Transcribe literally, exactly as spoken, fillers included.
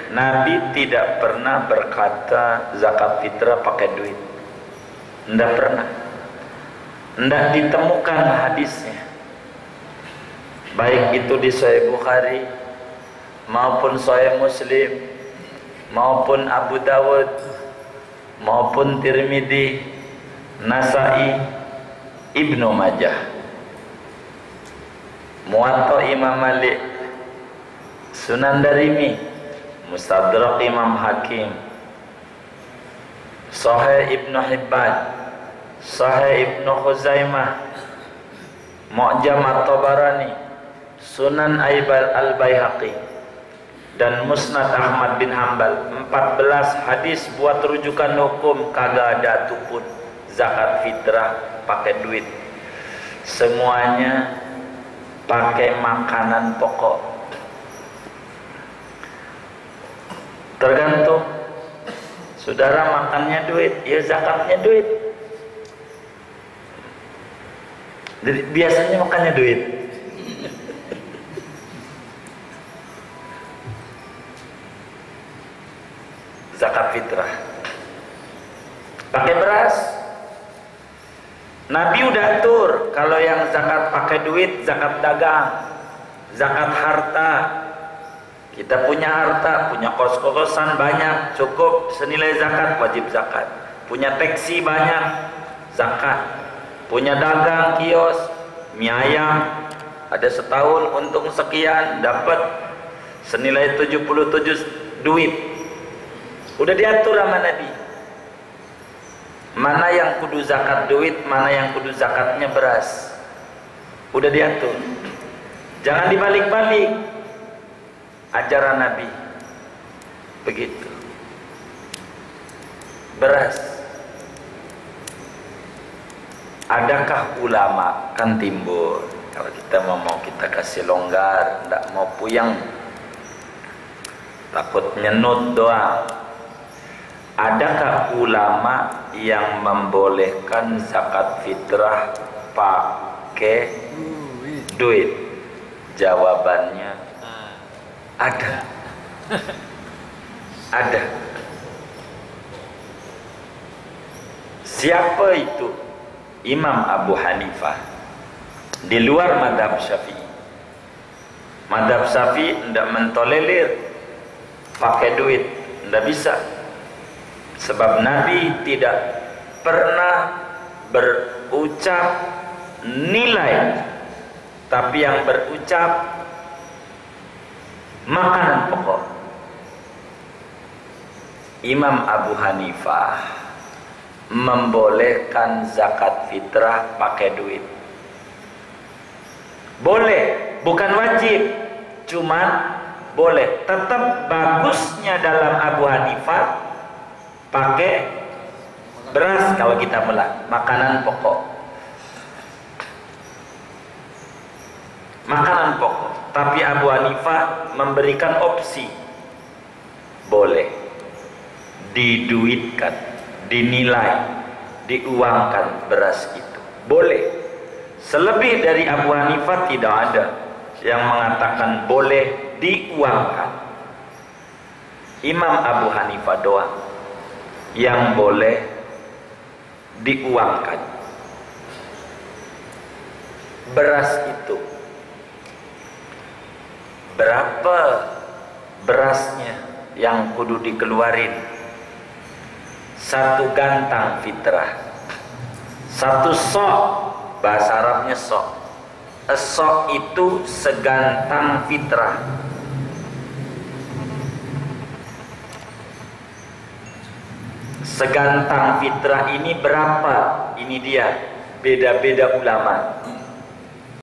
Nabi tidak pernah berkata zakat fitrah pakai duit. Tidak pernah. Tidak ditemukan hadisnya. Baik itu di Sahih Bukhari maupun Sahih Muslim maupun Abu Dawud maupun Tirmidzi, Nasai, Ibnu Majah, Muwatta Imam Malik, Sunan Darimi, Mustadrak Imam Hakim, Sahih Ibnu Hibban, Sahih Ibnu Khuzaimah, Mu'jam At-Tabarani, Sunan Al-Baihaqi, dan Musnad Ahmad bin Hanbal. Empat belas hadis buat rujukan hukum, kagak ada tupun zakat fitrah pakai duit. Semuanya pakai makanan pokok. Tergantung saudara makannya duit, ya zakatnya duit. Jadi biasanya makannya duit. Zakat fitrah pakai beras. Nabi udah atur kalau yang zakat pakai duit, zakat dagang, zakat harta. Kita punya harta, punya kos-kosan banyak, cukup senilai zakat, wajib zakat. Punya taksi banyak, zakat. Punya dagang, kios, mie ayam, ada setahun untung sekian, dapat senilai tujuh puluh tujuh duit. Udah diatur sama Nabi. Mana yang kudu zakat duit, mana yang kudu zakatnya beras. Udah diatur. Jangan dibalik-balik. Ajaran Nabi begitu. Beras. Adakah ulama kan timbul, kalau kita mau mau kita kasih longgar, tidak mau puyang, takut nyenut doang. Adakah ulama yang membolehkan zakat fitrah pakai duit? Jawabannya ada. Ada. Siapa itu? Imam Abu Hanifah. Di luar madhab Syafi'i. Madhab Syafi'i tidak mentolerir pakai duit, tidak bisa. Sebab Nabi tidak pernah berucap nilai, tapi yang berucap makanan pokok. Imam Abu Hanifah membolehkan zakat fitrah pakai duit. Boleh, bukan wajib, cuman boleh. Tetap bagusnya dalam Abu Hanifah pakai beras kalau kita melak, makanan pokok. Makanan pokok. Tapi Abu Hanifah memberikan opsi. Boleh diduitkan, dinilai, diuangkan beras itu. Boleh. Selebih dari Abu Hanifah tidak ada yang mengatakan boleh diuangkan. Imam Abu Hanifah doang yang boleh diuangkan. Beras itu berapa berasnya yang kudu dikeluarin? Satu gantang fitrah, satu sok, bahasa Arabnya sok. Sok itu segantang fitrah. Segantang fitrah ini berapa? Ini dia, beda-beda ulama.